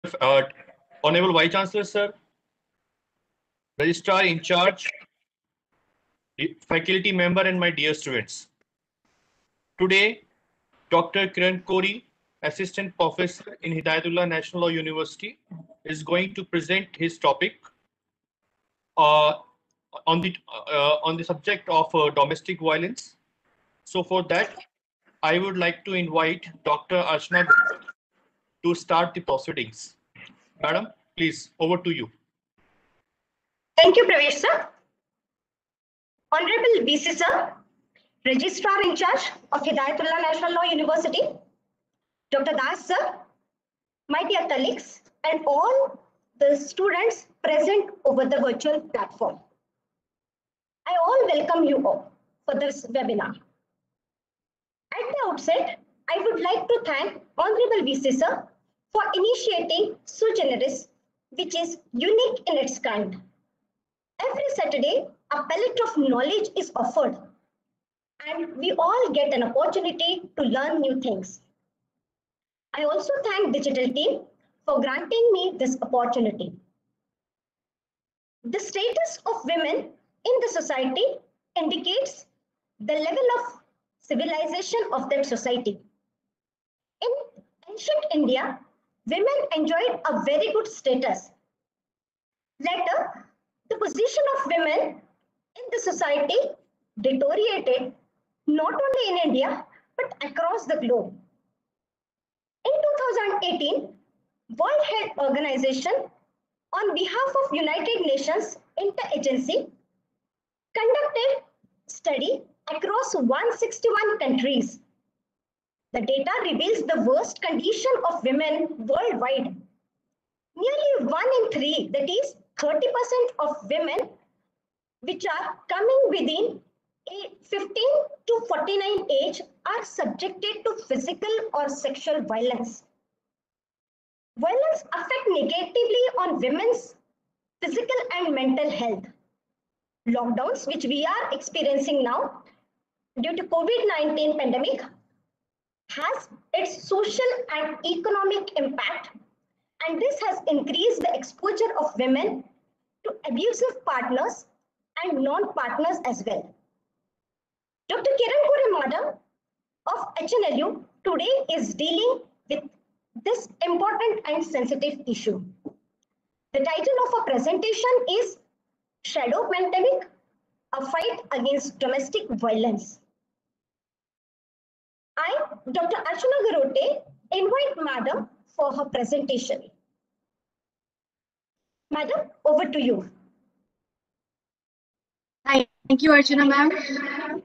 uh, Honorable Vice Chancellor, sir, Registrar in charge, faculty member, and my dear students. Today, Dr. Kiran Kori, Assistant Professor in Hidayatullah National Law University, is going to present his topic uh, on the subject of domestic violence. So for that, I would like to invite Dr. Archana to start the proceedings. Madam, please, over to you. Thank you, Pravesh sir. Honorable VC sir, Registrar in charge of Hidayatullah National Law University, Dr. Das sir, my dear colleagues, and all the students present over the virtual platform. I all welcome you all for this webinar. At the outset, I would like to thank Honorable VC sir for initiating Sui Generis, which is unique in its kind. Every Saturday, a palette of knowledge is offered, and we all get an opportunity to learn new things. I also thank digital team for granting me this opportunity. The status of women in the society indicates the level of civilization of that society. In ancient India, women enjoyed a very good status. Later, the position of women in the society deteriorated not only in India, but across the globe. In 2018, World Health Organization, on behalf of United Nations Interagency, conducted study across 161 countries. The data reveals the worst condition of women worldwide. Nearly 1 in 3, that is 30% of women which are coming within 15 to 49 age are subjected to physical or sexual violence. Violence affects negatively on women's physical and mental health. Lockdowns, which we are experiencing now due to COVID-19 pandemic, has its social and economic impact, and this has increased the exposure of women to abusive partners and non-partners as well. Dr. Kiran Kori Madam of HNLU today is dealing with this important and sensitive issue. The title of our presentation is Shadow Pandemic, a fight against domestic violence. I, Dr. Archana Garote, invite Madam for her presentation. Madam, over to you. Thank you, Archana ma'am.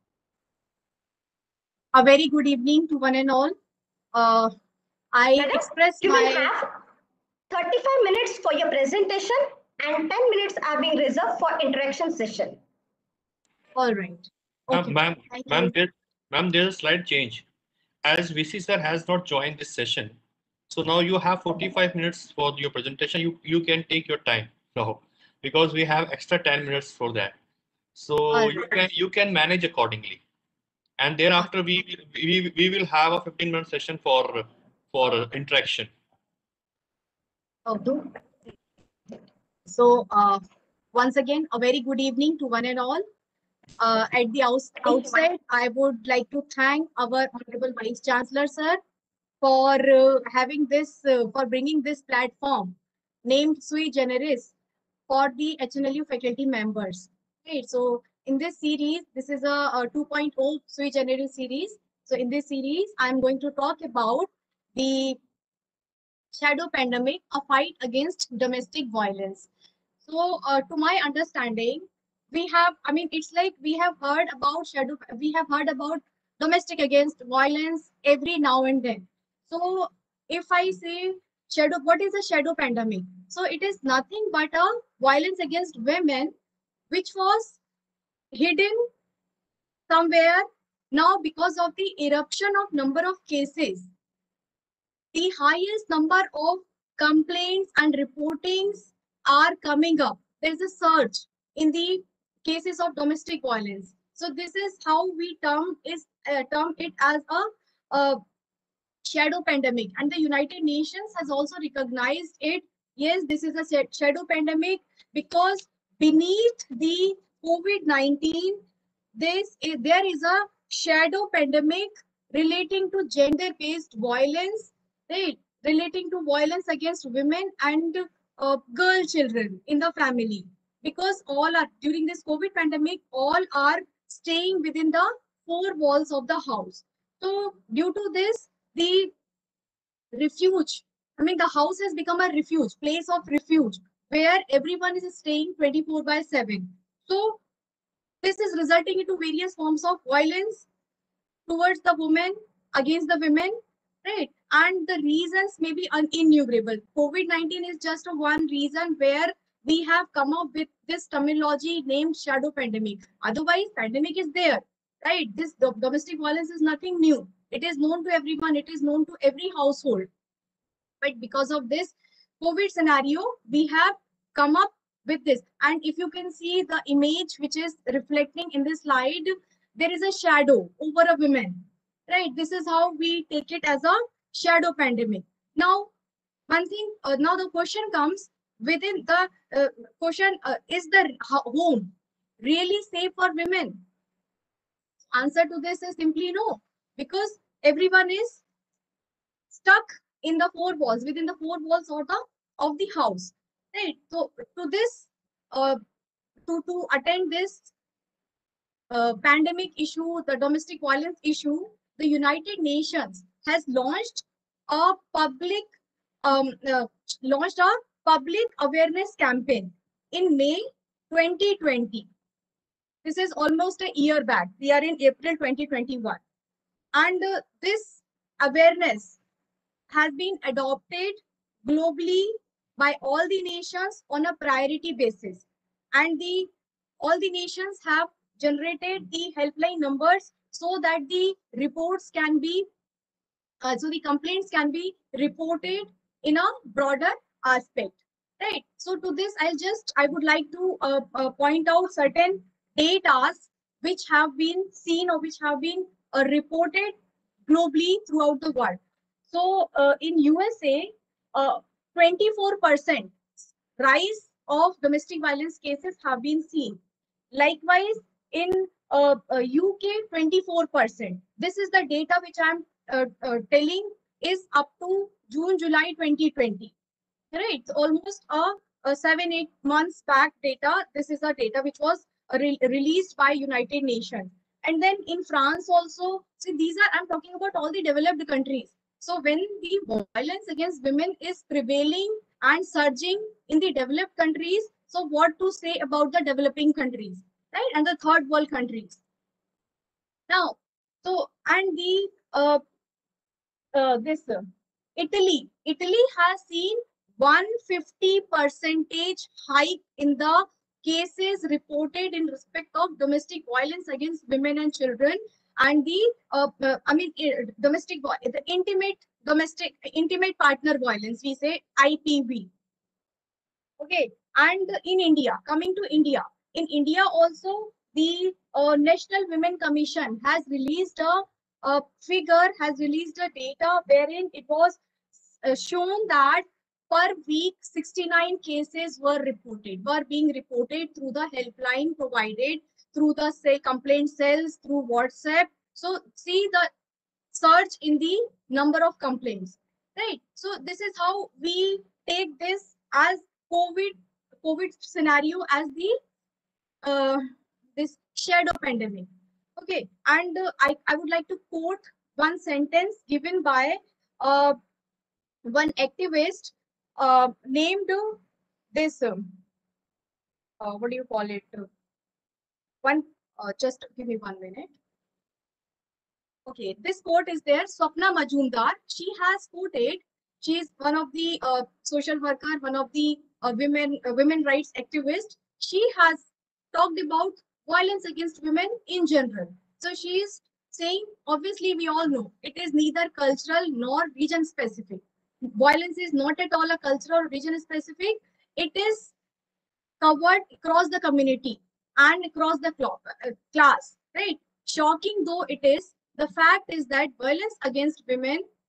A very good evening to one and all. Madam, you will have 35 minutes for your presentation and 10 minutes are being reserved for interaction session. All right. Okay. Ma'am, there's a slight change. As VC sir has not joined this session, so now you have 45 minutes for your presentation. You can take your time now because we have extra 10 minutes for that. So you can manage accordingly. And thereafter we will have a 15-minute session for interaction. Okay. So once again, a very good evening to one and all. At the outset, I would like to thank our Honorable Vice Chancellor, sir, for having this, for bringing this platform named Sui Generis for the HNLU faculty members. Right. So in this series, this is a 2.0 Sui Generis series. So in this series, I'm going to talk about the shadow pandemic, a fight against domestic violence. So to my understanding, it's like we have heard about domestic against violence every now and then. So if I say shadow, what is a shadow pandemic? So it is nothing but a violence against women, which was hidden somewhere. Now, because of the eruption of number of cases, the highest number of complaints and reportings are coming up. There's a surge in the cases of domestic violence. So this is how we term it as a shadow pandemic, and the United Nations has also recognized it. Yes, this is a shadow pandemic because beneath the COVID-19, there is a shadow pandemic relating to gender-based violence, right? Relating to violence against women and girl children in the family. Because all are during this COVID pandemic, all are staying within the four walls of the house. So due to this, the refuge, I mean, the house has become a refuge, place of refuge, where everyone is staying 24/7. So this is resulting into various forms of violence towards the women, against the women, right? And the reasons may be innumerable. COVID-19 is just one reason where we have come up with this terminology named shadow pandemic. Otherwise, pandemic is there, right? This domestic violence is nothing new. It is known to everyone. It is known to every household. But because of this COVID scenario, we have come up with this. And if you can see the image which is reflecting in this slide, there is a shadow over a woman, right? This is how we take it as a shadow pandemic. Now, one thing, now the question comes within the question, is the home really safe for women? Answer to this is simply no, because everyone is stuck in the four walls, within the four walls of the house, right? So to this, to attend this pandemic issue, the domestic violence issue, the United Nations has launched a public um, uh, launched a public awareness campaign in May 2020. This is almost a year back. We are in April 2021, and this awareness has been adopted globally by all the nations on a priority basis, and all the nations have generated the helpline numbers so that the reports can be so the complaints can be reported in a broader aspect, right? So to this, I would like to point out certain data which have been seen or which have been reported globally throughout the world. So in USA, 24% rise of domestic violence cases have been seen. Likewise, in UK, 24%. This is the data which I'm telling is up to June, July 2020. Right, it's almost a 7-8 months back data. This is the data which was released by United Nations. And then in France also, see, I'm talking about all the developed countries. So when the violence against women is prevailing and surging in the developed countries, so what to say about the developing countries, right? And the third world countries. Now, so, and the Italy has seen 150% hike in the cases reported in respect of domestic violence against women and children, and the the intimate partner violence, we say IPV. Okay, and in India, coming to India, in India also the National Women Commission has released a figure, has released a data wherein it was shown that per week 69 cases were being reported through the helpline provided through the complaint cells through WhatsApp. So see the surge in the number of complaints, right? So this is how we take this as COVID scenario as the this shadow pandemic. Okay, and I would like to quote one sentence given by one activist named this what do you call it? One just give me 1 minute. Okay, this quote is there. Swapna Majumdar. She has quoted. She is one of the social worker, one of the women rights activists. She has talked about violence against women in general. So she is saying, obviously, we all know it is neither cultural nor region specific. Violence is not at all a cultural or region specific. It is covered across the community and across the class, right? Shocking though it is, the fact is that violence against women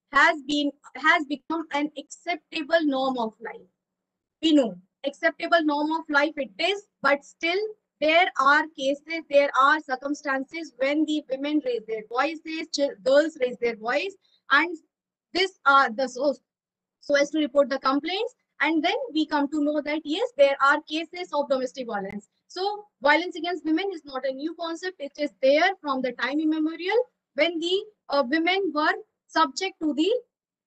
has become an acceptable norm of life. We know acceptable norm of life it is, but still there are cases, there are circumstances when the women raise their voices, girls raise their voice, and this are the so as to report the complaints, and then we come to know that yes, there are cases of domestic violence. So violence against women is not a new concept. It is there from the time immemorial when the women were subject to the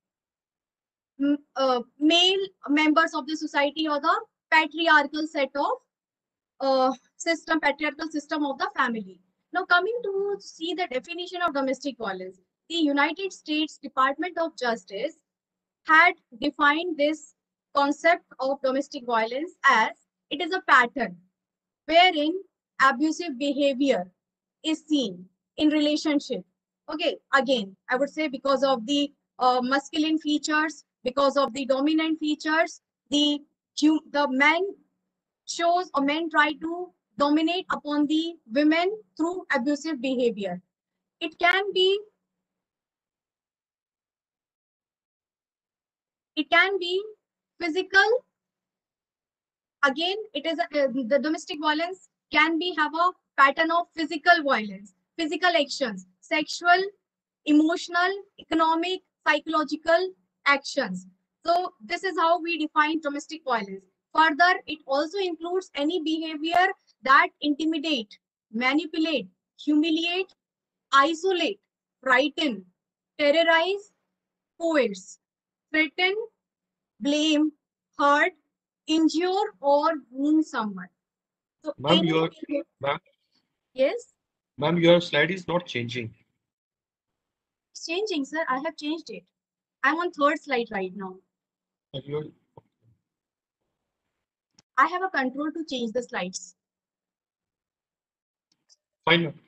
male members of the society, or the patriarchal set of patriarchal system of the family. Now, coming to see the definition of domestic violence, the United States Department of Justice had defined this concept of domestic violence as it is a pattern wherein abusive behavior is seen in relationship. Okay, again, I would say because of the masculine features, because of the dominant features, the men shows or men try to dominate upon the women through abusive behavior. It can be physical. Again, it is the domestic violence can be have a pattern of physical violence, physical actions, sexual, emotional, economic, psychological actions. So this is how we define domestic violence. Further, it also includes any behavior that intimidate, manipulate, humiliate, isolate, frighten, terrorize, coerce, threaten, blame, hurt, injure, or wound someone. So Ma'am, ma'am, yes, ma'am, your slide is not changing. it's changing, sir. I have changed it. I'm on third slide right now. Your, I have a control to change the slides. fine, ma'am.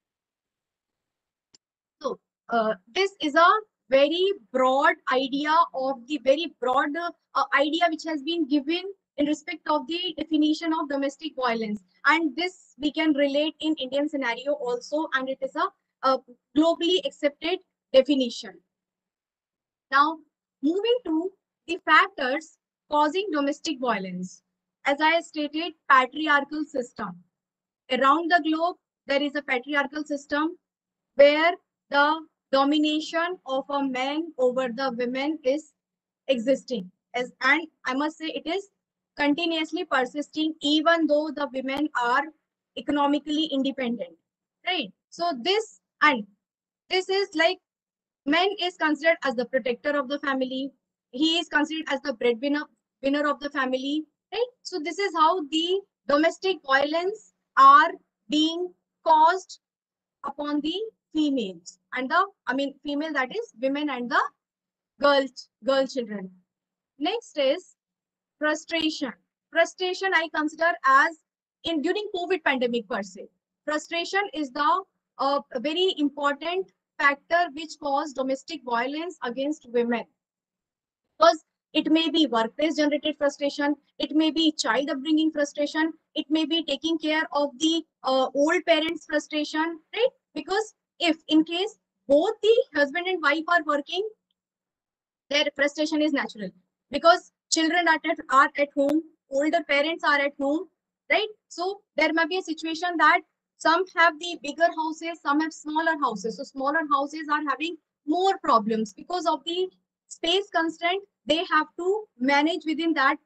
So this is a very broad idea of the very broad idea which has been given in respect of the definition of domestic violence, and this we can relate in Indian scenario also, and it is a globally accepted definition. Now, moving to the factors causing domestic violence. As I stated, patriarchal system. Around the globe, there is a patriarchal system where the domination of a man over the women is existing. And I must say it is continuously persisting even though the women are economically independent. Right? So this is like man is considered as the protector of the family. He is considered as the winner of the family. Right? So this is how the domestic violence are being caused upon the females and female, that is women, and the girl children. Next is frustration. Frustration I consider as in during COVID pandemic per se. Frustration is the very important factor which caused domestic violence against women, because it may be workplace generated frustration, it may be child upbringing frustration, it may be taking care of the old parents frustration, right? Because if in case both the husband and wife are working, their frustration is natural, because children are at home, older parents are at home, right? So there may be a situation that some have the bigger houses, some have smaller houses. So smaller houses are having more problems because of the space constraint. They have to manage within that.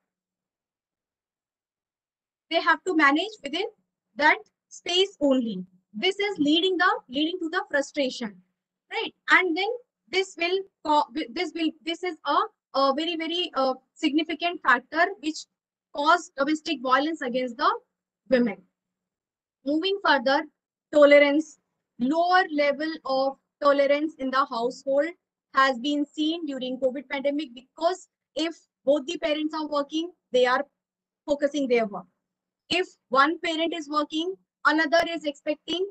They have to manage within that space only. This is leading to the frustration, right? And then this is a very significant factor which cause domestic violence against the women. Moving further, tolerance. Lower level of tolerance in the household has been seen during COVID pandemic, because if both the parents are working, they are focusing their work. If one parent is working, another is expecting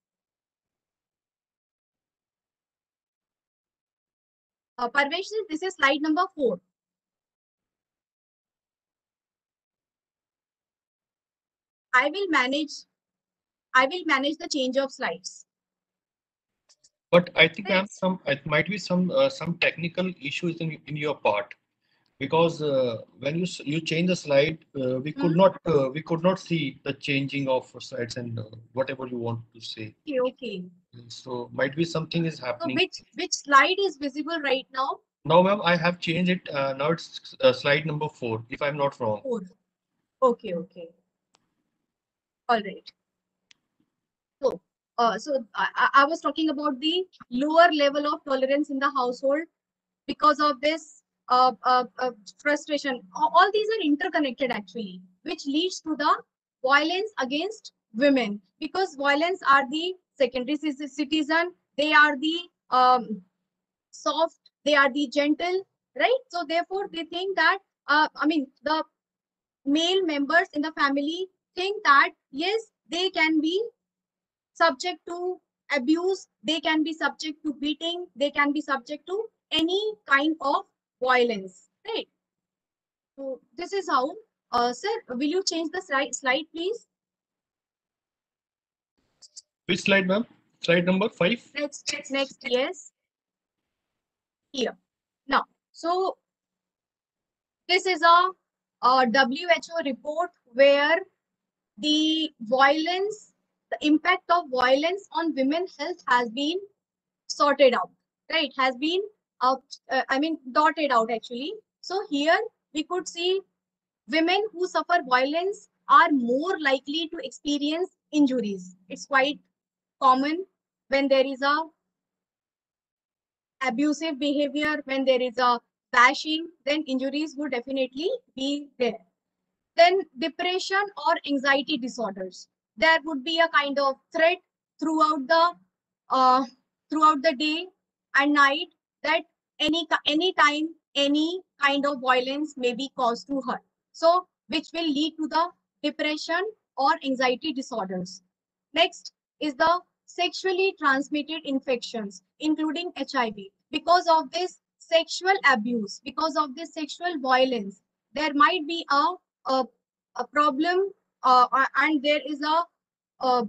Parvesh, this is slide number 4. I will manage the change of slides. But I think Right. it might be some technical issues in your part, because when you change the slide, we could not see the changing of slides and whatever you want to say. Okay, okay. So might be something is So happening. which slide is visible right now? Now, ma'am, I have changed it. Now it's slide number 4, if I'm not wrong. 4. Okay, okay. All right. So, I was talking about the lower level of tolerance in the household because of this frustration. All these are interconnected actually, which leads to the violence against women, because violence are the secondary citizen. They are the soft, they are the gentle, right? So therefore, they think that the male members in the family think that yes, they can be subject to abuse, they can be subject to beating, they can be subject to any kind of violence, right? So this is how, sir, will you change the slide, please? Which slide, ma'am? Slide number 5? Next, yes. Here. Now, so this is a WHO report where the violence, the impact of violence on women's health has been sorted out, right? Has been dotted out actually. So here we could see women who suffer violence are more likely to experience injuries. It's quite common when there is a abusive behavior, when there is a bashing, then injuries would definitely be there. Then depression or anxiety disorders. There would be a kind of threat throughout the uh, day and night that any time any kind of violence may be caused to her. So which will lead to the depression or anxiety disorders. Next is the sexually transmitted infections, including HIV. Because of this sexual abuse, because of this sexual violence, there might be a problem, and there is a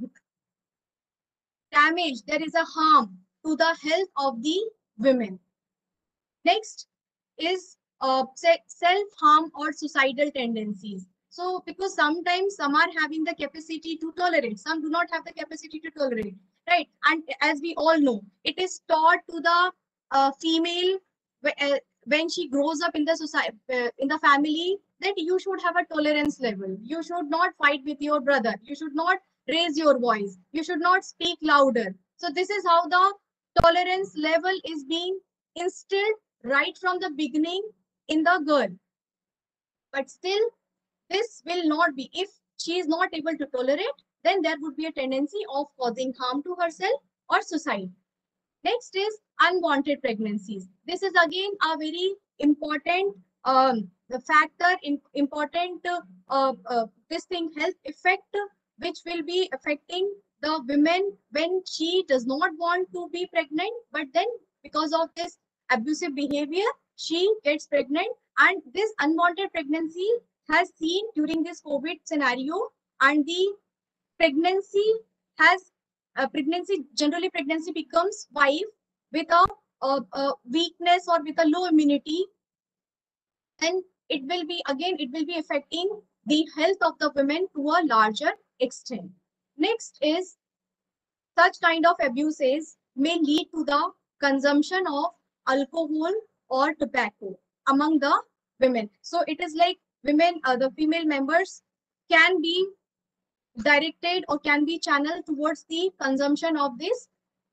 damage, there is a harm to the health of the women. Next is self-harm or suicidal tendencies. So because sometimes some are having the capacity to tolerate, some do not have the capacity to tolerate, right? And as we all know, it is taught to the female when she grows up in the society, in the family, that you should have a tolerance level. You should not fight with your brother. You should not raise your voice. You should not speak louder. So this is how the tolerance level is being instilled right from the beginning in the girl. But still, this will not be, if she is not able to tolerate, then there would be a tendency of causing harm to herself or suicide. Next is unwanted pregnancies. This is again a very important factor, important this thing, health effect, which will be affecting the women when she does not want to be pregnant, but then because of this abusive behavior, she gets pregnant. And this unwanted pregnancy has seen during this COVID scenario, and the pregnancy has generally pregnancy becomes wife with a weakness or with a low immunity, and it will be affecting the health of the women to a larger extent. Next is, such kind of abuses may lead to the consumption of alcohol or tobacco among the women. So it is like women, the female members can be directed or can be channeled towards the consumption of this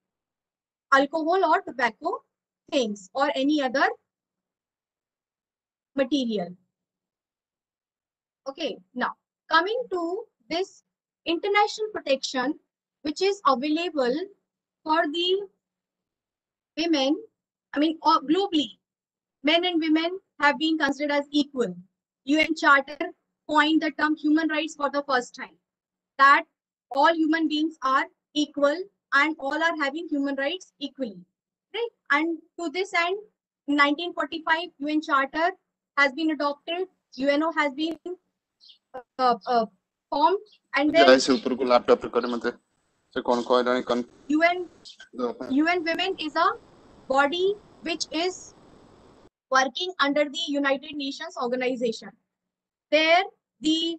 alcohol or tobacco things or any other material. Okay, now coming to this international protection which is available for the women, globally, men and women have been considered as equal. UN Charter coined the term human rights for the first time, that all human beings are equal and all are having human rights equally, right? And to this end, in 1945, UN Charter has been adopted, UNO has been formed, and then जय से ऊपर को laptop record मत UN Women is a body which is working under the United Nations organization. There, the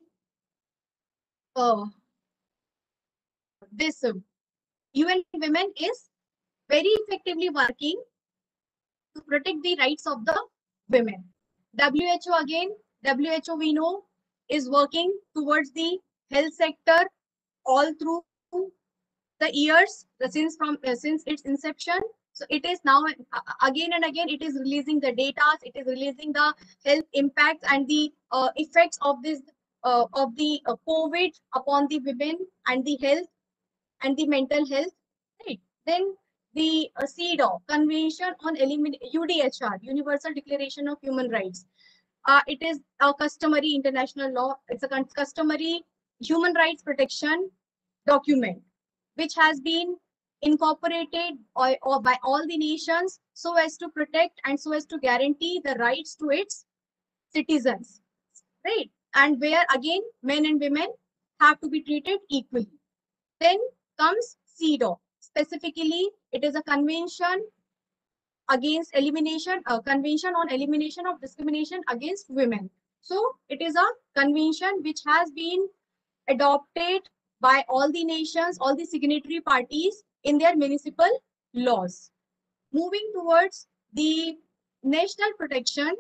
this UN Women is very effectively working to protect the rights of the women. WHO again, WHO we know is working towards the health sector all through the years since its inception. So it is now again and again it is releasing the data, it is releasing the health impacts and the effects of this COVID upon the women and the health and the mental health. Right. Then the CEDAW, Convention on UDHR, Universal Declaration of Human Rights. It is a customary international law. It's a customary human rights protection document, which has been incorporated or by all the nations so as to protect and so as to guarantee the rights to its citizens, right? And where again men and women have to be treated equally. Then comes CEDAW. Specifically, it is a convention against elimination, a convention on elimination of discrimination against women. So it is a convention which has been adopted by all the nations, all the signatory parties in their municipal laws. Moving towards the national protection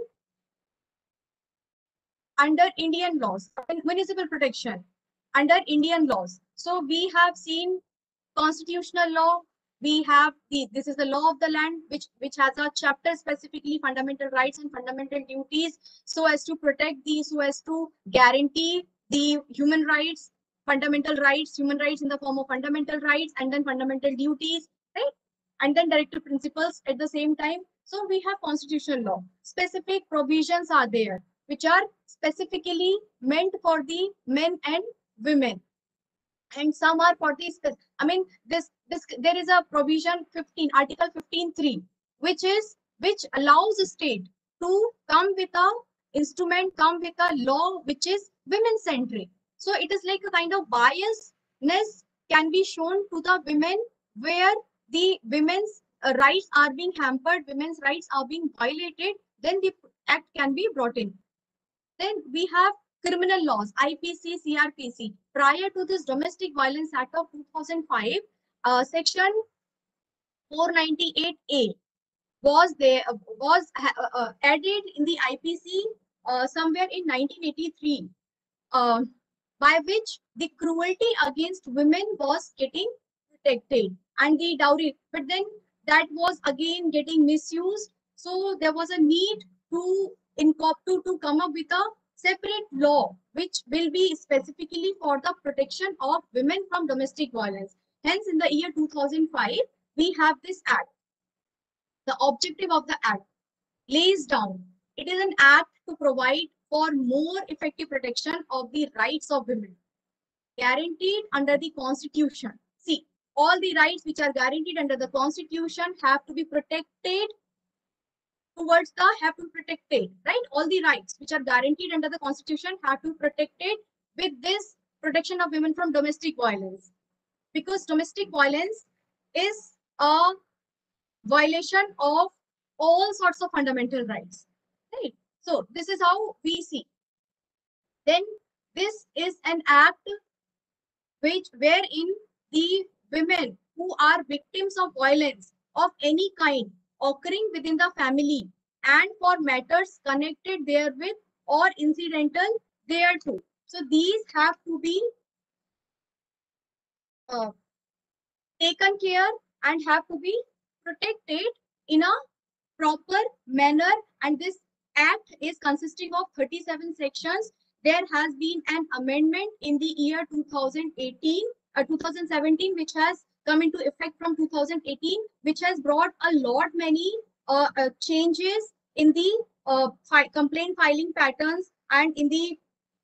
under Indian laws, municipal protection under Indian laws. So we have seen constitutional law. We have this is the law of the land, which has a chapter specifically fundamental rights and fundamental duties, so as to protect these, so as to guarantee the human rights, fundamental rights, human rights in the form of fundamental rights, and then fundamental duties, right? And then directive principles at the same time. So we have constitutional law. Specific provisions are there, which are specifically meant for the men and women. And some are for the, I mean, there is a provision 15, Article 15.3, which allows the state to come with a instrument, come with a law which is women-centric. So it is like a kind of biasness can be shown to the women where the women's rights are being hampered, women's rights are being violated, then the act can be brought in. Then we have criminal laws, IPC, CRPC. Prior to this Domestic Violence Act of 2005, Section 498A was added in the IPC somewhere in 1983, by which the cruelty against women was getting protected and the dowry. But then that was again getting misused. So there was a need to come up with a separate law which will be specifically for the protection of women from domestic violence. Hence, in the year 2005, we have this act. The objective of the act lays down. It is an act to provide for more effective protection of the rights of women, guaranteed under the Constitution. See, all the rights which are guaranteed under the Constitution have to be protected have to be protected, right? All the rights which are guaranteed under the Constitution have to be protected with this protection of women from domestic violence, because domestic violence is a violation of all sorts of fundamental rights, right? So this is how we see. Then this is an act wherein the women who are victims of violence of any kind occurring within the family and for matters connected therewith or incidental thereto. So these have to be taken care and have to be protected in a proper manner. And this act is consisting of 37 sections. There has been an amendment in the year 2017, which has come into effect from 2018, which has brought a lot many changes in the complaint filing patterns and in the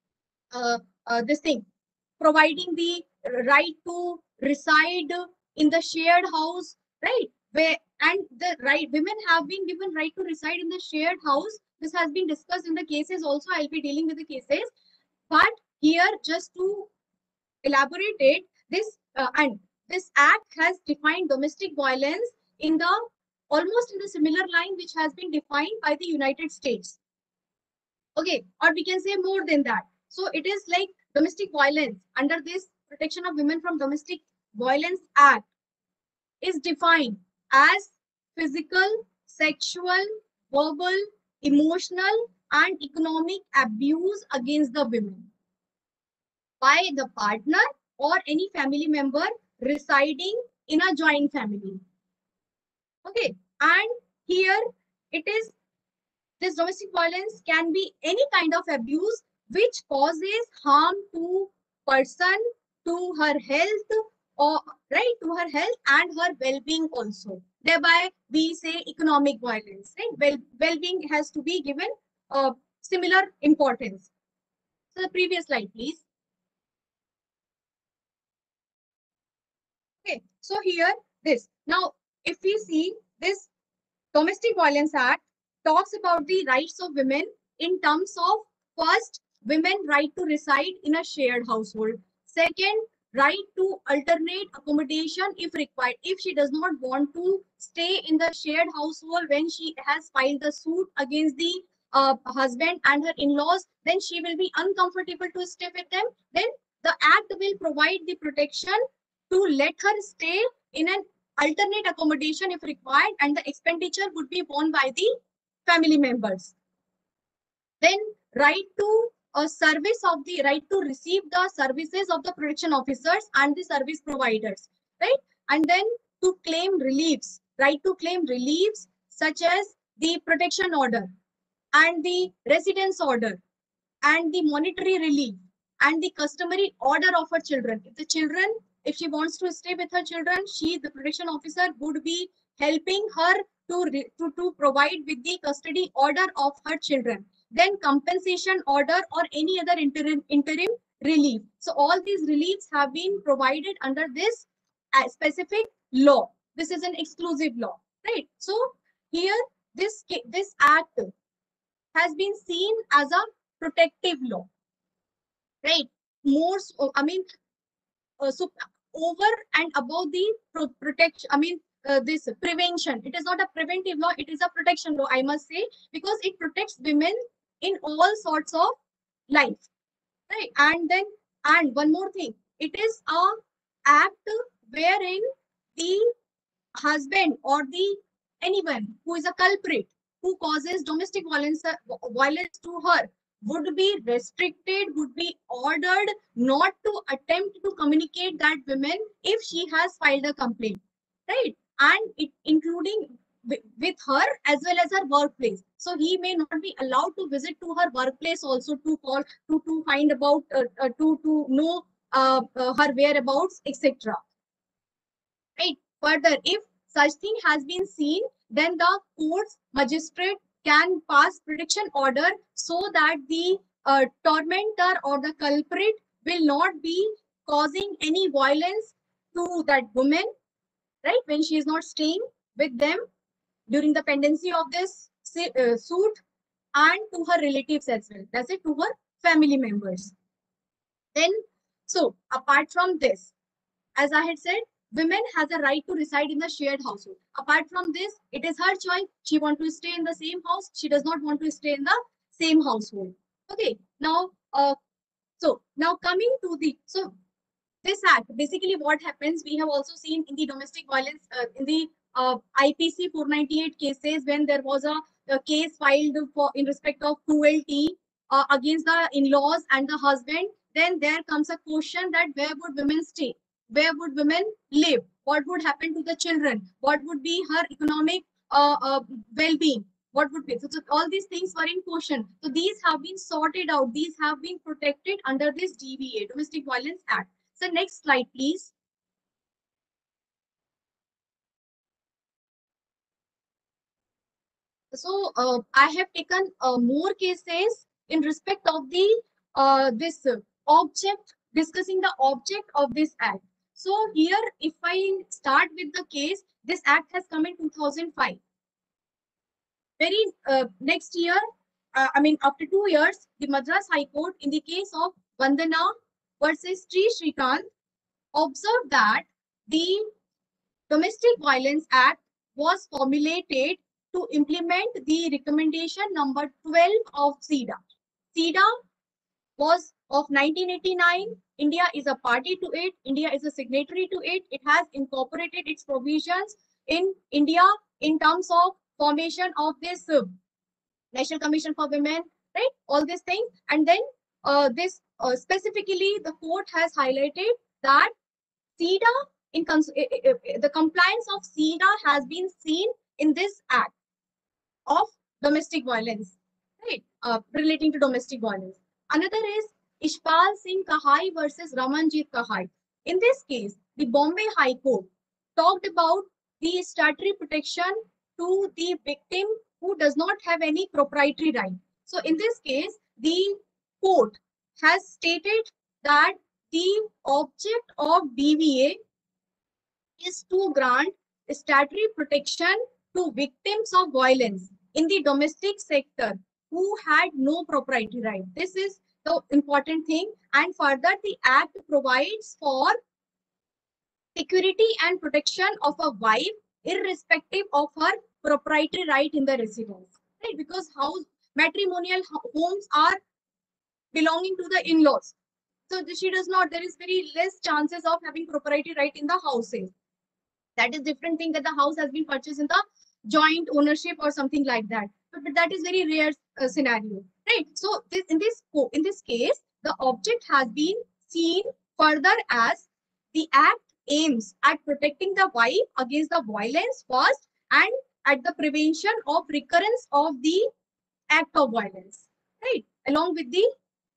providing the right to reside in the shared house, right? Women have been given right to reside in the shared house. This has been discussed in the cases also. I'll be dealing with the cases, but here just to elaborate it, this and this act has defined domestic violence in the almost in the similar line which has been defined by the United States. Okay, or we can say more than that. So it is like domestic violence under this Protection of Women from Domestic Violence Act is defined as physical, sexual, verbal, emotional, and economic abuse against the women by the partner or any family member residing in a joint family. Okay, and here it is, this domestic violence can be any kind of abuse which causes harm to person, to her health, or right, to her health and her well-being also. Thereby we say economic violence, right? Well-being has to be given similar importance. So the previous slide, please. Okay, so here this. Now, if we see this Domestic Violence Act talks about the rights of women in terms of first, women right to reside in a shared household. Second, right to alternate accommodation if required. If she does not want to stay in the shared household when she has filed the suit against the husband and her in-laws, then she will be uncomfortable to stay with them. Then the act will provide the protection to let her stay in an alternate accommodation if required, and the expenditure would be borne by the family members. Then right to a service of the right to receive the services of the protection officers and the service providers, right? And then to claim reliefs, right to claim reliefs such as the protection order and the residence order and the monetary relief and the customary order of her children. If she wants to stay with her children, the protection officer, would be helping her to provide with the custody order of her children. Then compensation order or any other interim relief. So all these reliefs have been provided under this specific law. This is an exclusive law, right? So here this act has been seen as a protective law, right? More, so over and above the protection, this prevention. It is not a preventive law; it is a protection law, I must say, because it protects women in all sorts of life, right? And one more thing, it is a act wherein the husband or the anyone who is a culprit who causes domestic violence to her would be restricted, would be ordered not to attempt to communicate that woman if she has filed a complaint, right? And it including with her as well as her workplace. So he may not be allowed to visit to her workplace also to call to find about to know her whereabouts, etc. Right. Further, if such thing has been seen, then the court's magistrate can pass protection order so that the tormentor or the culprit will not be causing any violence to that woman, right? When she is not staying with them during the pendency of this suit, and to her relatives as well. That's it, to her family members. Then, so apart from this, as I had said, women has a right to reside in the shared household. Apart from this, it is her choice. She wants to stay in the same house. She does not want to stay in the same household. Okay. Now, so now coming to so this act, basically what happens, we have also seen in the domestic violence, in the IPC 498 cases, when there was a case filed in respect of cruelty against the in-laws and the husband, then there comes a question that where would women stay? Where would women live? What would happen to the children? What would be her economic well-being? What would be? So all these things were in question. So these have been sorted out. These have been protected under this DVA, Domestic Violence Act. So next slide, please. So I have taken more cases in respect of the this object, discussing the object of this act. So here, if I start with the case, this act has come in 2005. Very next year, after 2 years, the Madras High Court, in the case of Vandana versus Sri Srikant, observed that the Domestic Violence Act was formulated to implement the recommendation number 12 of CEDA. CEDA was of 1989. India is a party to it. India is a signatory to it. It has incorporated its provisions in India in terms of formation of this National Commission for Women, right? All these things. And then specifically, the court has highlighted that CEDA, the compliance of CEDA has been seen in this act of domestic violence, right? Relating to domestic violence. Another is Ishpal Singh Kahai versus Ramanjit Kahai. In this case, the Bombay High Court talked about the statutory protection to the victim who does not have any proprietary right. So in this case, the court has stated that the object of DVA is to grant statutory protection to victims of violence in the domestic sector who had no proprietary right. This is the important thing. And further, the Act provides for security and protection of a wife irrespective of her proprietary right in the residence, right? Because matrimonial homes are belonging to the in-laws. So she does not, there is very less chances of having proprietary right in the houses. That is different thing that the house has been purchased in the joint ownership or something like that. But that is very rare scenario, right? So in this case, the object has been seen further as the act aims at protecting the wife against the violence first and at the prevention of recurrence of the act of violence, right? Along with the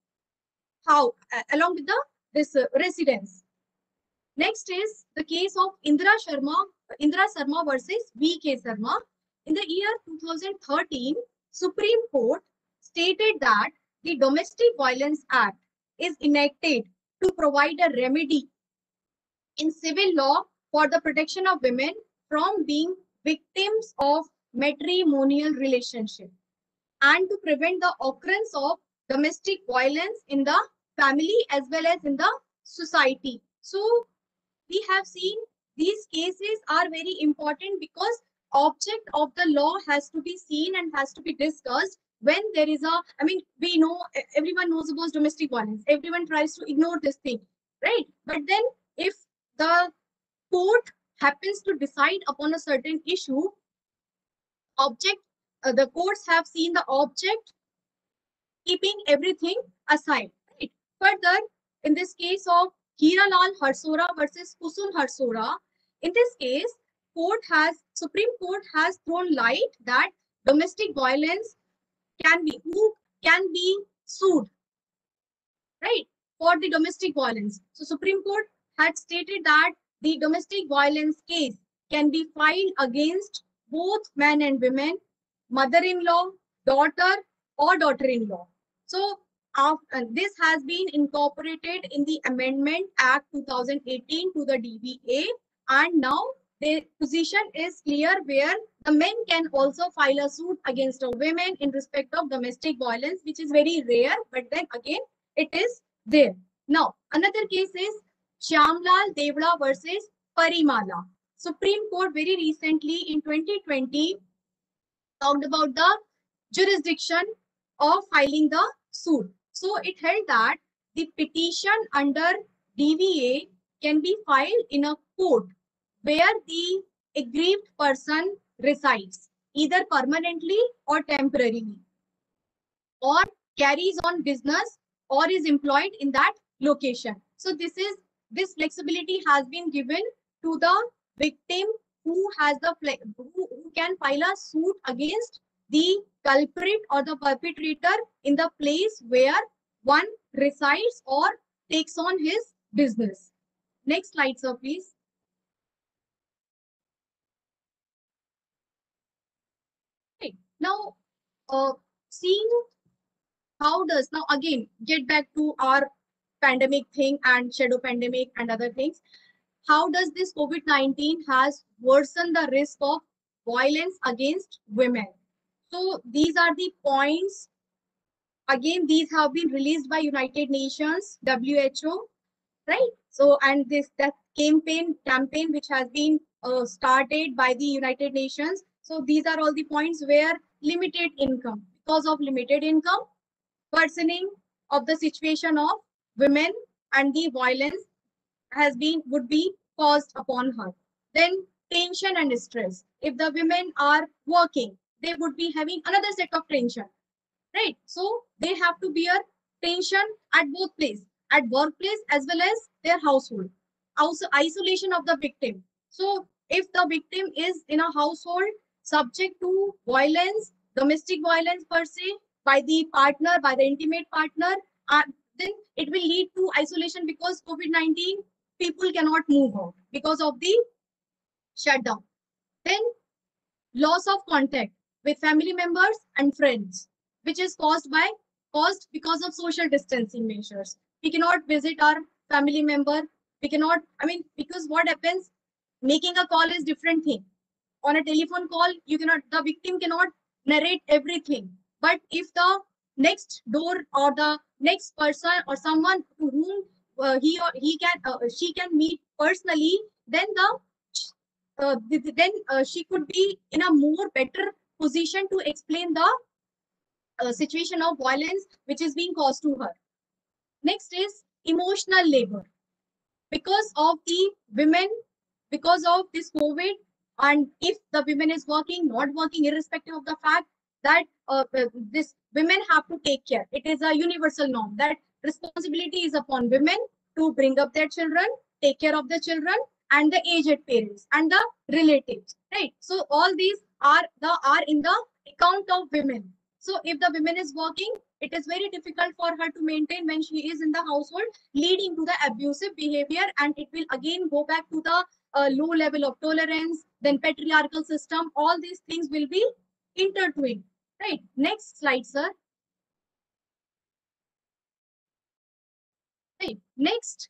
this residence. Next is the case of Indra Sharma versus V.K. Sharma. In the year 2013, Supreme Court stated that the Domestic Violence Act is enacted to provide a remedy in civil law for the protection of women from being victims of matrimonial relationship and to prevent the occurrence of domestic violence in the family as well as in the society. So we have seen these cases are very important because object of the law has to be seen and has to be discussed when there is we know, everyone knows about domestic violence. Everyone tries to ignore this thing, right? But then if the court happens to decide upon a certain issue, the courts have seen the object keeping everything aside, right? Further, in this case of Hiralal Harsora versus Kusum Harsora, in this case, Supreme Court has thrown light that domestic violence who can be sued, right, for the domestic violence. So Supreme Court had stated that the domestic violence case can be filed against both men and women, mother-in-law, daughter, or daughter-in-law. So this has been incorporated in the Amendment Act 2018 to the DVA, and now the position is clear where the men can also file a suit against a women in respect of domestic violence, which is very rare, but then again, it is there. Now, another case is Shyamlal Devda versus Parimala. Supreme Court very recently in 2020 talked about the jurisdiction of filing the suit. So it held that the petition under DVA can be filed in a court where the aggrieved person resides, either permanently or temporarily, or carries on business or is employed in that location. So this flexibility has been given to the victim who can file a suit against the culprit or the perpetrator in the place where one resides or takes on his business. Next slide, sir, please. Okay. Now, seeing how does, now again, get back to our pandemic thing and shadow pandemic and other things. How does this COVID-19 has worsened the risk of violence against women? So these are the points. Again, these have been released by United Nations, WHO, right? So, and that campaign which has been started by the United Nations. So these are all the points where limited income, because of limited income, worsening of the situation of women and the violence would be caused upon her. Then tension and stress. If the women are working, they would be having another set of tension, right? So they have to bear tension at both places, at workplace as well as their household. Also, isolation of the victim. So if the victim is in a household subject to violence, domestic violence per se, by the partner, by the intimate partner, then it will lead to isolation, because COVID-19, people cannot move out because of the shutdown. Then loss of contact with family members and friends, which is caused because of social distancing measures. We cannot visit our family member. We cannot, because what happens, making a call is different thing. On a telephone call, the victim cannot narrate everything. But if the next door or the next person or someone to whom she can meet personally, then she could be in a more better position to explain the situation of violence which is being caused to her. Next is emotional labor. Because of the women, because of this COVID, and if the women is working, not working, irrespective of the fact that this women have to take care. It is a universal norm that responsibility is upon women to bring up their children, take care of the children, and the aged parents and the relatives, right? So all these are in the account of women. So if the woman is working, it is very difficult for her to maintain when she is in the household, leading to the abusive behavior, and it will again go back to the low level of tolerance, then patriarchal system. All these things will be intertwined, right? Next slide, sir. Right. Next,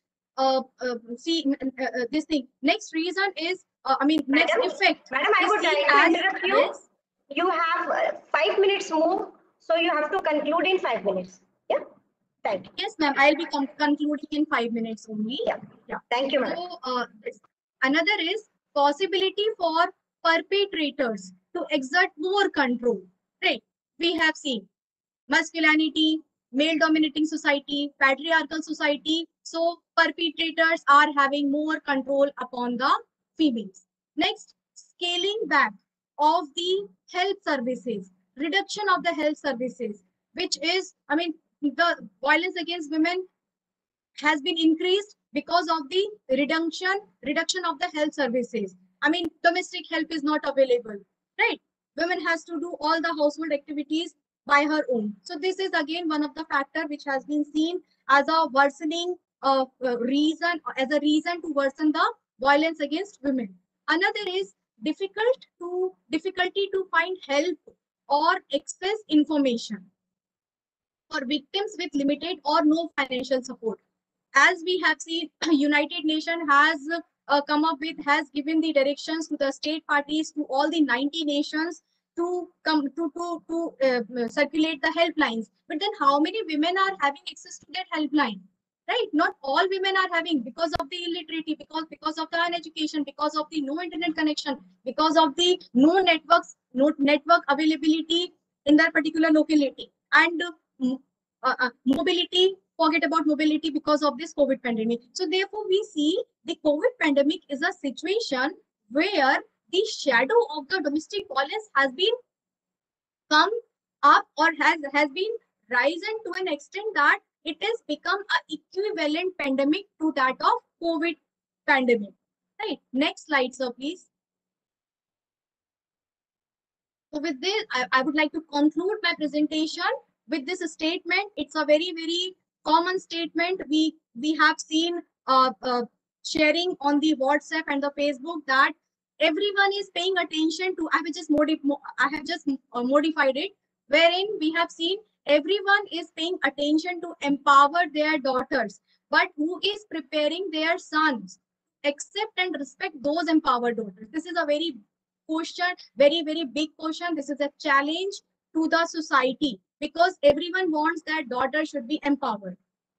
this thing. Next reason is, next effect. Madam, I would like to interrupt you. Yes. You have 5 minutes more, so you have to conclude in 5 minutes. Yeah. Thank you. Yes, ma'am. I'll be concluding in 5 minutes only. Yeah. Thank you, madam. So, another is possibility for perpetrators to exert more control. Right. We have seen masculinity, male dominating society, patriarchal society. So perpetrators are having more control upon the females. Next, scaling back of the health services, reduction of the health services, which is, the violence against women has been increased because of the reduction of the health services. Domestic help is not available, right? Women has to do all the household activities by her own. So this is again one of the factor which has been seen as a worsening reason, as a reason to worsen the violence against women. Another is difficulty to find help or access information for victims with limited or no financial support. As we have seen, United Nations has has given the directions to the state parties, to all the 90 nations, to come to circulate the helplines. But then how many women are having access to that helpline? Right? Not all women are having, because of the illiteracy, because of the uneducation, because of the no internet connection, because of the no network availability in that particular locality, and mobility. Forget about mobility because of this COVID pandemic. So therefore, we see the COVID pandemic is a situation where the shadow of the domestic violence has been come up, or has been risen to an extent that it has become an equivalent pandemic to that of COVID pandemic. Right. Next slide, sir, please. So with this, I would like to conclude my presentation with this statement. It's a very, very common statement. We have seen sharing on the WhatsApp and the Facebook that everyone is paying attention to. I have just modified it, wherein we have seen everyone is paying attention to empower their daughters, but who is preparing their sons accept and respect those empowered daughters? This is a very question, very, very big question. This is a challenge to the society, because everyone wants that daughter should be empowered.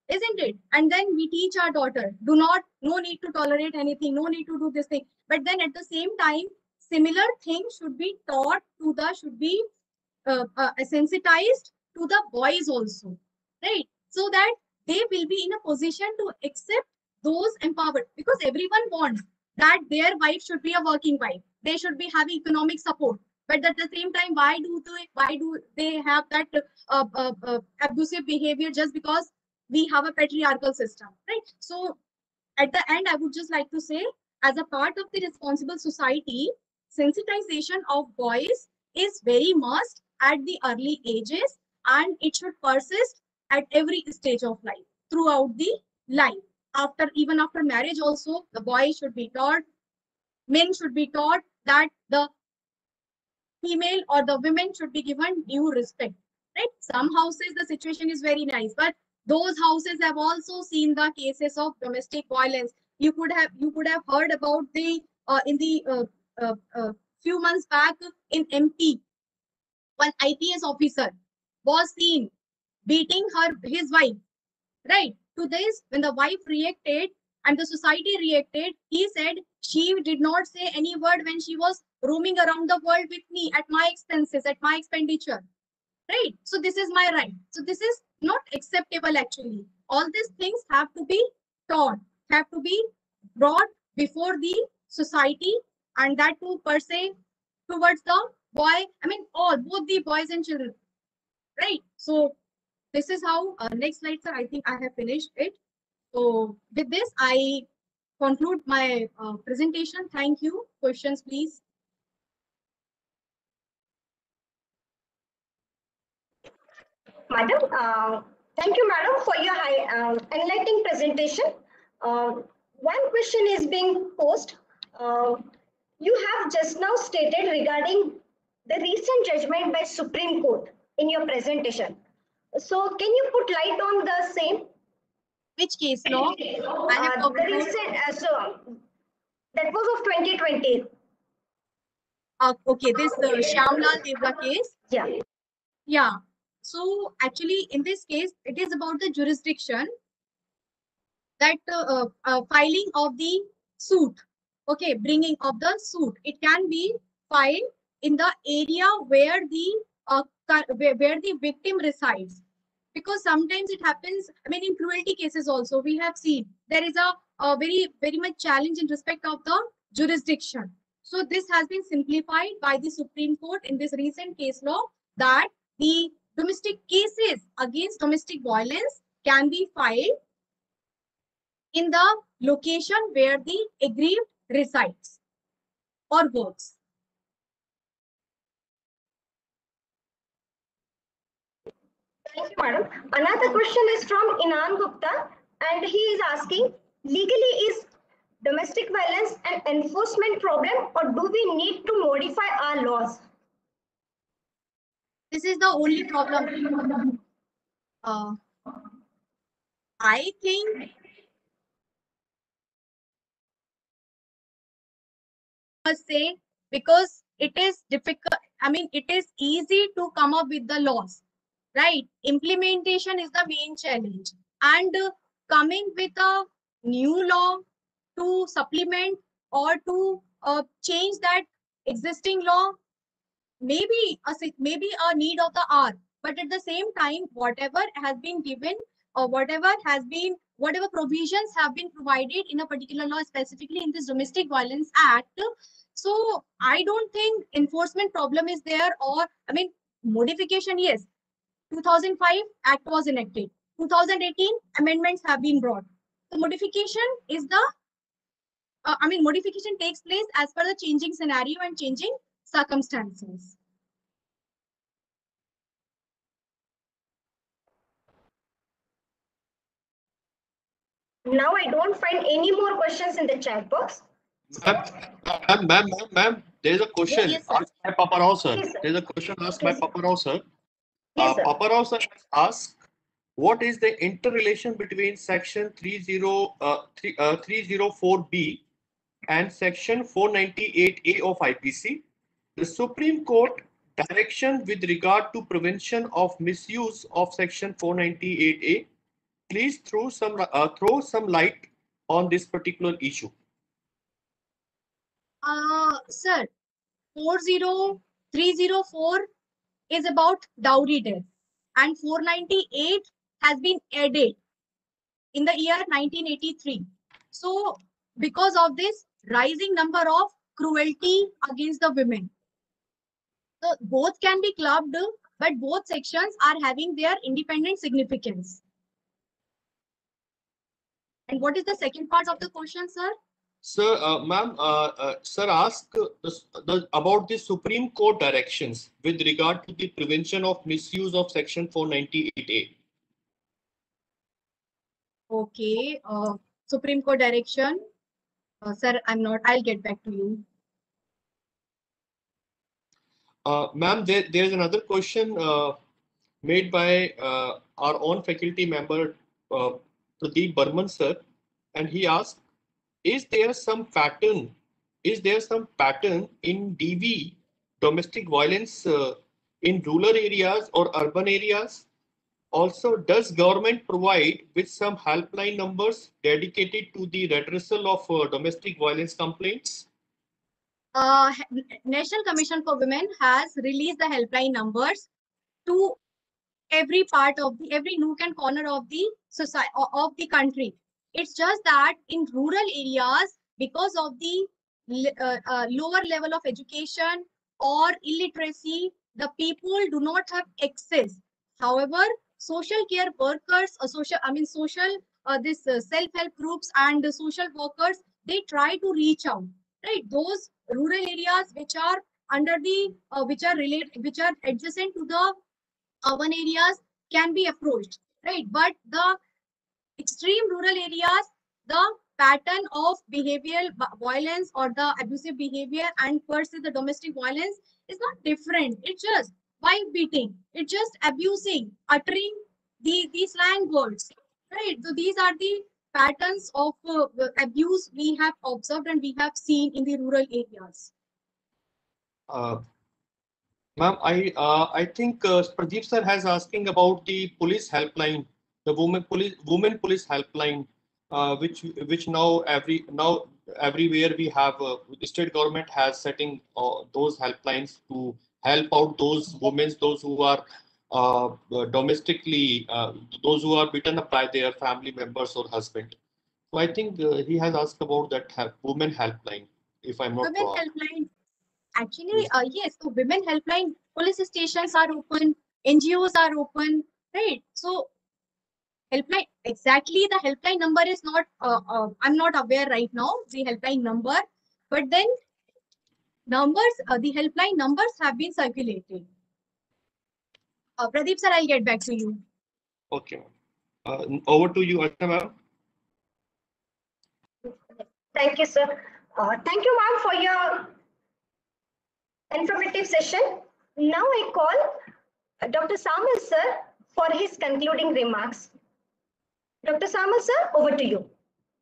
isn't it? And then we teach our daughter, no need to tolerate anything, no need to do this thing. But then at the same time, similar things should be taught to the, should be sensitized to the boys also, right? So that they will be in a position to accept those empowered, because everyone wants that their wife should be a working wife. They should be having economic support. But at the same time, why do they have that abusive behavior just because we have a patriarchal system, right? So at the end, I would just like to say, as a part of the responsible society, sensitization of boys is very must at the early ages, and it should persist at every stage of life, throughout the life. Even after marriage also, the boys should be taught, men should be taught that the female or the women should be given due respect, right? Some houses the situation is very nice, but those houses have also seen the cases of domestic violence. You could have heard about the in the few months back in MP, one IPS officer was seen beating his wife, right? To this, when the wife reacted and the society reacted, he said she did not say any word when she was roaming around the world with me at my expenses, at my expenditure, right? So this is my right. So this is not acceptable actually. All these things have to be taught, have to be brought before the society, and that too per se towards the boy, I mean all, both the boys and children, right? So this is how, next slide, sir. I think I have finished it. So with this, I conclude my presentation. Thank you. Questions, please. Madam, thank you, madam, for your enlightening presentation. One question is being posed. You have just now stated regarding the recent judgment by Supreme Court in your presentation. So can you put light on the same? Which case law? I have talked The about. recent, that was of 2020. Okay, this Shyamlal Devla case. Yeah. Yeah. So actually, in this case, it is about the jurisdiction, that filing of the suit. Okay, bringing of the suit. It can be filed in the area where the victim resides, because sometimes it happens. I mean, in cruelty cases also we have seen there is a very much challenge in respect of the jurisdiction. So this has been simplified by the Supreme Court in this recent case law, that the domestic cases against domestic violence can be filed in the location where the aggrieved resides or works. Thank you, madam. Another question is from Inan Gupta, and he is asking, legally is domestic violence an enforcement problem, or do we need to modify our laws? This is the only problem. I think say, because it is difficult. I mean, it is easy to come up with the laws, right? Implementation is the main challenge, and coming with a new law to supplement or to change that existing law, maybe a need of the hour. But at the same time, whatever has been given, or whatever provisions have been provided in a particular law, specifically in this Domestic Violence Act, so I don't think enforcement problem is there. Or I mean, modification, yes. 2005 Act was enacted. 2018 amendments have been brought. The modification is the modification takes place as per the changing scenario and changing circumstances. Now I don't find any more questions in the chat box. Ma'am, there is a question Yes, sir. asked by Papa Rao, sir. Yes, sir. There is a question asked by Yes. Papa Rao, sir. Yes, sir. Papa Rao, sir, asked, what is the interrelation between section 304B and section 498A of IPC? The Supreme Court direction with regard to prevention of misuse of section 498A please throw some light on this particular issue. Sir, 40304 is about dowry death, and 498 has been added in the year 1983. So, because of this rising number of cruelty against the women, so both can be clubbed, but both sections are having their independent significance. And what is the second part of the question, sir? Sir, ma'am, sir asked about the Supreme Court directions with regard to the prevention of misuse of Section 498A. Okay, Supreme Court direction. Sir, I'll get back to you. Ma'am, there is another question made by our own faculty member, Pradeep Burman, sir, and he asked, is there some pattern in DV, domestic violence, in rural areas or urban areas? Also, does government provide with some helpline numbers dedicated to the redressal of domestic violence complaints? National Commission for Women has released the helpline numbers to every part of every nook and corner of the society, of the country. It's just that in rural areas, because of the lower level of education or illiteracy, the people do not have access. However, social care workers, self-help groups and the social workers, they try to reach out, right? Those rural areas which are under the which are adjacent to the urban areas can be approached, right? But the extreme rural areas, the pattern of behavioral violence or the abusive behavior and versus the domestic violence is not different. It's just wife beating, it's just abusing, uttering the slang words, right? So these are the patterns of abuse we have observed and we have seen in the rural areas. Ma'am, I think Pradeep sir has asking about the police helpline, the women police helpline, which now everywhere we have, the state government has setting those helplines to help out those women, those who are domestically, those who are beaten up by their family members or husband. So I think he has asked about that women helpline, if I'm not Women wrong. helpline. Actually, yes. So women helpline, police stations are open, NGOs are open, right? So helpline, exactly the helpline number is not, I'm not aware right now, the helpline number, but then numbers, the helpline numbers have been circulated. Pradeep sir, I'll get back to you. Okay. Over to you, Archana ma'am. Thank you, sir. Thank you, ma'am, for your informative session. Now I call Dr. Samal sir for his concluding remarks. Dr. Samal sir, over to you.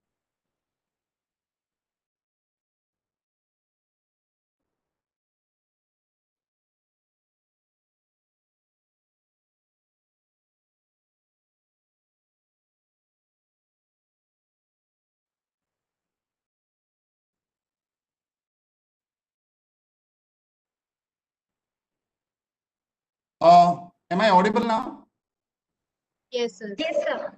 Am I audible now? Yes, sir. Yes, sir.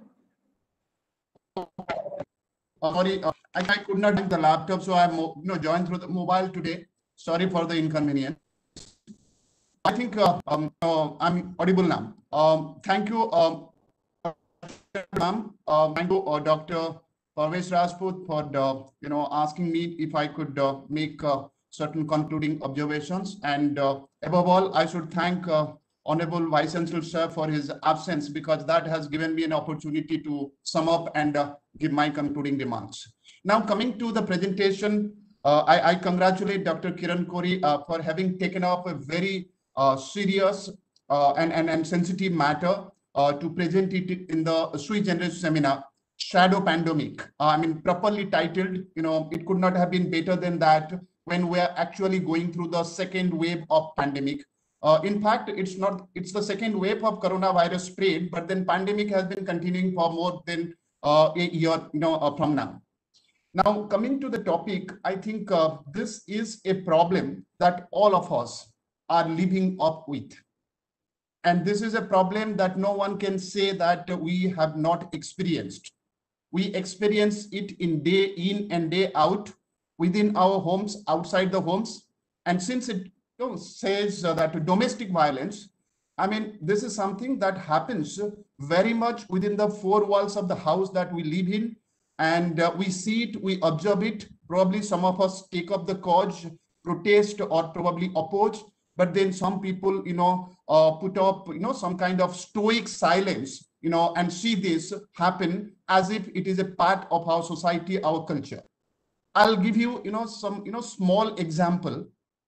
Sorry, I could not have the laptop, so I'm joined through the mobile today. Sorry for the inconvenience. I think I'm audible now. Thank you, ma'am. Thank you, Dr. Parvez Rajput, for asking me if I could make certain concluding observations. And above all, I should thank Honorable Vice Chancellor Sir for his absence, because that has given me an opportunity to sum up and give my concluding remarks. Now, coming to the presentation, I congratulate Dr. Kiran Kori for having taken up a very serious and sensitive matter to present it in the sui generis seminar, Shadow Pandemic. I mean, properly titled, it could not have been better than that when we are actually going through the second wave of pandemic. In fact, it's the second wave of coronavirus spread, but then pandemic has been continuing for more than a year, from now. Now, coming to the topic, I think this is a problem that all of us are living up with. And this is a problem that no one can say that we have not experienced. We experience it day in and day out, within our homes, outside the homes. And since it says that domestic violence, I mean, this is something that happens very much within the four walls of the house that we live in. And we see it, we observe it. Probably some of us take up the cause, protest, or probably oppose. But then some people, put up, some kind of stoic silence, and see this happen as if it is a part of our society, our culture. I'll give you, some, small example.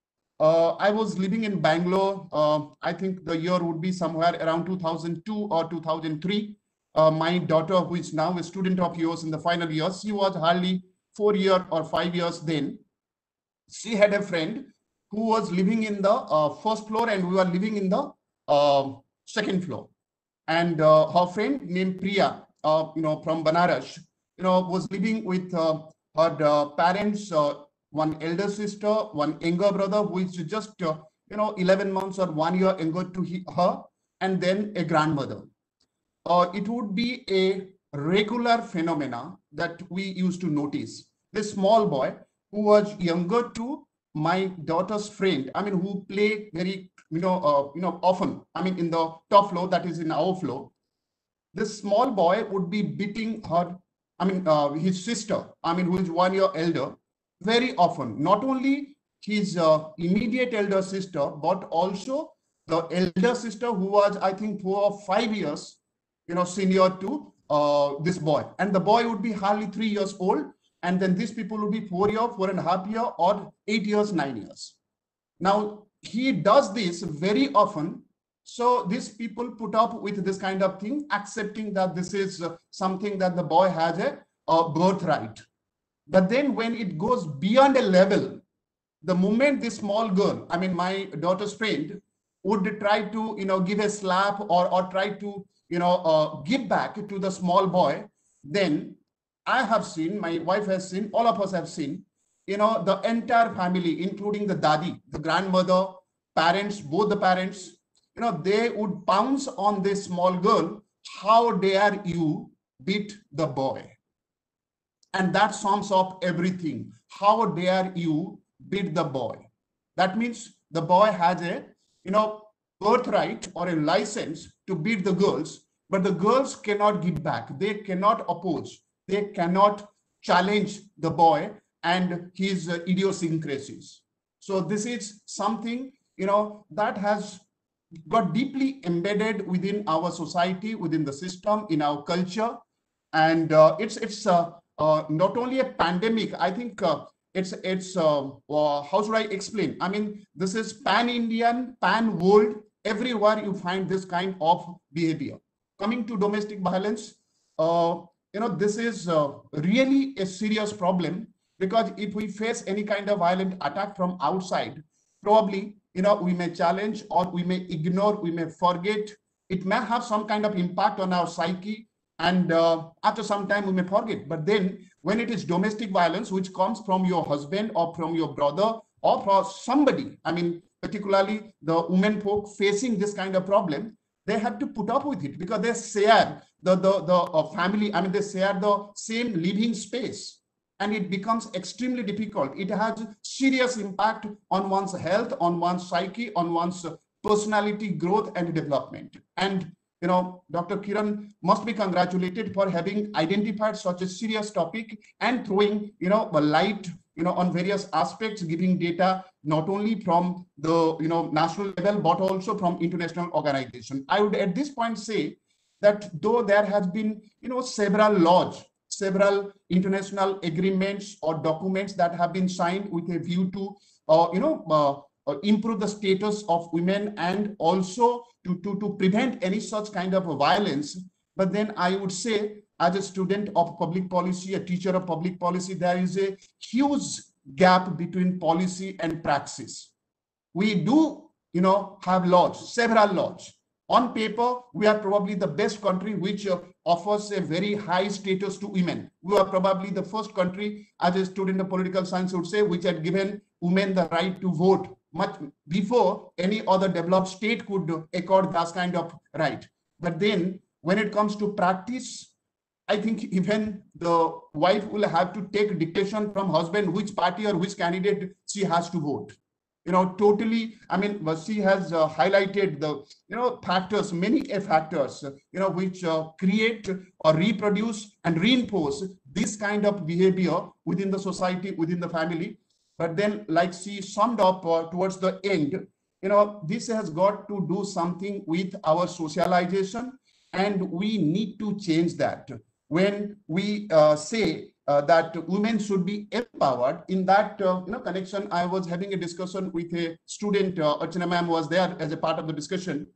I was living in Bangalore. I think the year would be somewhere around 2002 or 2003. My daughter, who is now a student of yours in the final year, she was hardly 4 years or 5 years then. She had a friend who was living in the first floor, and we were living in the second floor. And her friend named Priya, from Banaras, was living with her parents, one elder sister, one younger brother who is just 11 months or 1 year younger to her, and then a grandmother. It would be a regular phenomena that we used to notice. This small boy who was younger to my daughter's friend, I mean, who play very, often, I mean, in the top floor, that is in our floor. This small boy would be beating her, I mean, his sister, I mean, who is 1 year elder, very often. Not only his immediate elder sister, but also the elder sister who was, I think, 4 or 5 years, senior to this boy. And the boy would be hardly 3 years old. And then these people would be 4 years, 4.5 years, or 8 years, 9 years. Now, he does this very often. So these people put up with this kind of thing, accepting that this is something that the boy has a birthright. But then when it goes beyond a level, the moment this small girl, I mean, my daughter's friend, would try to, give a slap or try to, give back to the small boy, then I have seen, my wife has seen, all of us have seen, the entire family, including the dadi, the grandmother, parents, both the parents, they would pounce on this small girl. How dare you beat the boy? And that sums up everything. How dare you beat the boy? That means the boy has a, birthright or a license to beat the girls, but the girls cannot give back. They cannot oppose. They cannot challenge the boy and his idiosyncrasies. So this is something, that has got deeply embedded within our society, within the system, in our culture. And it's not only a pandemic. I think it's how should I explain? I mean, this is pan-Indian, pan-world. Everywhere you find this kind of behavior. Coming to domestic violence, this is really a serious problem, because if we face any kind of violent attack from outside, probably, we may challenge, or we may ignore, we may forget. It may have some kind of impact on our psyche, and after some time we may forget. But then when it is domestic violence, which comes from your husband or from your brother or from somebody, I mean, particularly the women folk facing this kind of problem, they have to put up with it, because they share the family, I mean, they share the same living space, and it becomes extremely difficult. It has serious impact on one's health, on one's psyche, on one's personality growth and development. And, Dr. Kiran must be congratulated for having identified such a serious topic and throwing, a light, on various aspects, giving data not only from the, national level, but also from international organization. I would at this point say that though there has been, several laws, several international agreements or documents that have been signed with a view to, improve the status of women and also to prevent any such kind of violence. But then I would say, as a student of public policy, a teacher of public policy, there is a huge gap between policy and praxis. We do, have laws, several laws. On paper, we are probably the best country which offers a very high status to women. We are probably the first country, as a student of political science would say, which had given women the right to vote much before any other developed state could accord that kind of right. But then when it comes to practice, I think even the wife will have to take dictation from husband which party or which candidate she has to vote. Totally, I mean, she has highlighted the, factors, many factors, which create or reproduce and reinforce this kind of behavior within the society, within the family. But then, like she summed up towards the end, this has got to do something with our socialization, and we need to change that. When we say that women should be empowered, in that connection, I was having a discussion with a student. Archana ma'am was there as a part of the discussion.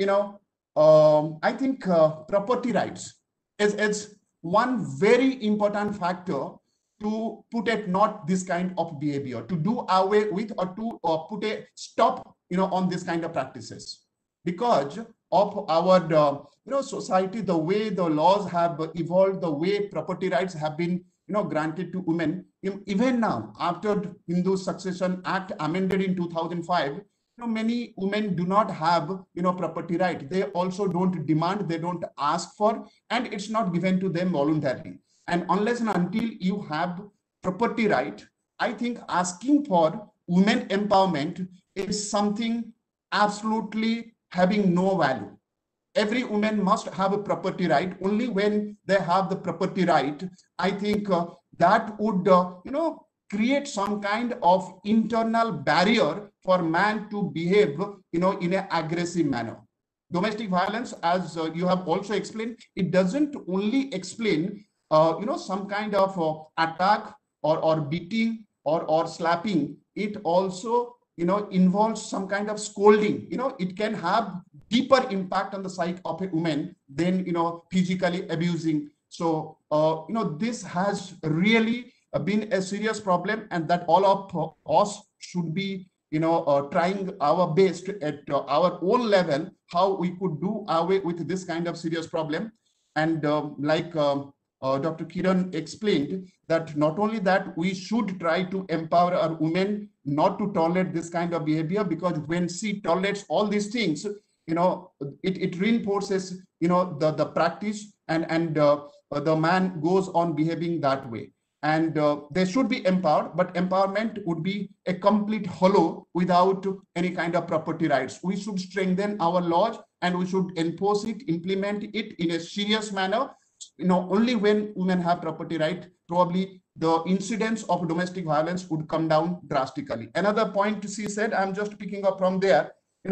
I think property rights is one very important factor to put at not this kind of behavior, to do away with or to put a stop on this kind of practices, because of our society, the way the laws have evolved, the way property rights have been granted to women. Even now, after Hindu Succession Act amended in 2005, many women do not have property right. They also don't demand, they don't ask for, and it's not given to them voluntarily. And unless and until you have property right, I think asking for women empowerment is something absolutely having no value. Every woman must have a property right. Only when they have the property right, I think that would create some kind of internal barrier for man to behave in an aggressive manner. Domestic violence, as you have also explained, it doesn't only explain some kind of attack or beating or slapping. It also involves some kind of scolding. It can have deeper impact on the psyche of a woman than physically abusing. So this has really been a serious problem, and that all of us should be trying our best at our own level how we could do away with this kind of serious problem. And like Dr. Kiran explained, that not only that, we should try to empower our women not to tolerate this kind of behavior, because when she tolerates all these things, it reinforces the practice, and the man goes on behaving that way. And they should be empowered, but empowerment would be a complete hollow without any kind of property rights. We should strengthen our laws, and we should enforce it, implement it in a serious manner. Only when women have property right, probably the incidence of domestic violence would come down drastically. Another point she said, I'm just picking up from there,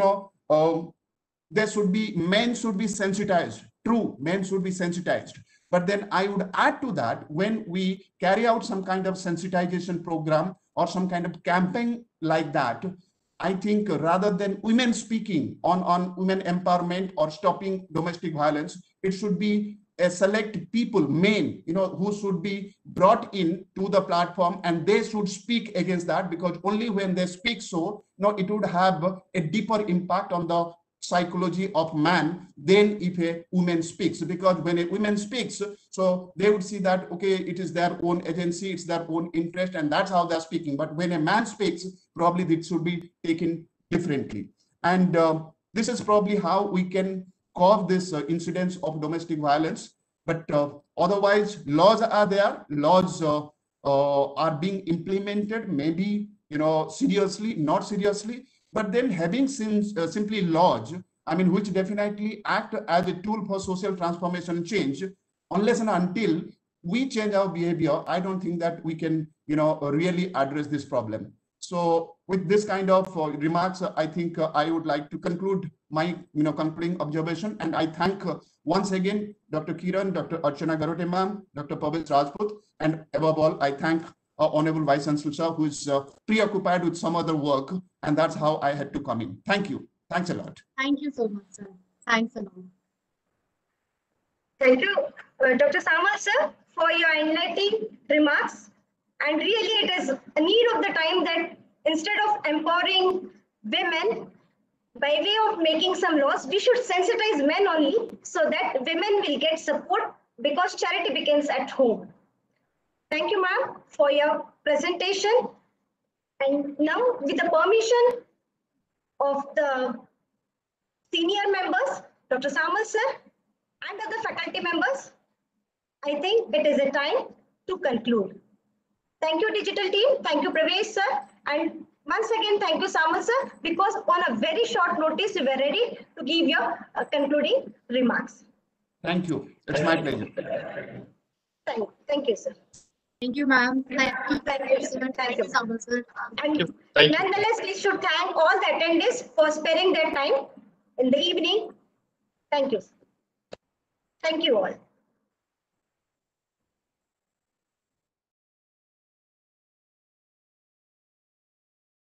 men should be sensitized. True, men should be sensitized. But then I would add to that, when we carry out some kind of sensitization program or some kind of campaign like that, I think rather than women speaking on women empowerment or stopping domestic violence, it should be a select people, men, who should be brought in to the platform, and they should speak against that, because only when they speak so, it would have a deeper impact on the psychology of man than if a woman speaks. Because when a woman speaks, so they would see that, okay, it is their own agency, it's their own interest, and that's how they're speaking. But when a man speaks, probably it should be taken differently. And this is probably how we can curb this incidence of domestic violence. But otherwise, laws are there, laws are being implemented, maybe seriously, not seriously. But then having simply laws, which definitely act as a tool for social transformation and change, unless and until we change our behavior, I don't think that we can, really address this problem. So with this kind of remarks, I think I would like to conclude my, concluding observation. And I thank once again, Dr. Kiran, Dr. Archana Garote ma'am, Dr. Parvez Rajput, and above all, I thank Honorable Vice Chancellor, who is preoccupied with some other work, and that's how I had to come in. Thank you. Thanks a lot. Thank you so much, sir. Thanks a lot. Thank you, Dr. Samal sir, for your enlightening remarks. And really, it is a need of the time that instead of empowering women, by way of making some laws, we should sensitize men only so that women will get support because charity begins at home. Thank you, ma'am, for your presentation. And now, with the permission of the senior members, Dr. Samal sir, and other faculty members, I think it is a time to conclude. Thank you, digital team. Thank you, Pravesh sir. And once again, thank you, Samal sir, because on a very short notice, you were ready to give your concluding remarks. Thank you. It's my pleasure. Thank you, sir. Thank you, ma'am. Thank you, sir. Thank you, Samal sir. And Thank you. nonetheless, we should thank all the attendees for sparing their time in the evening. Thank you. Thank you all.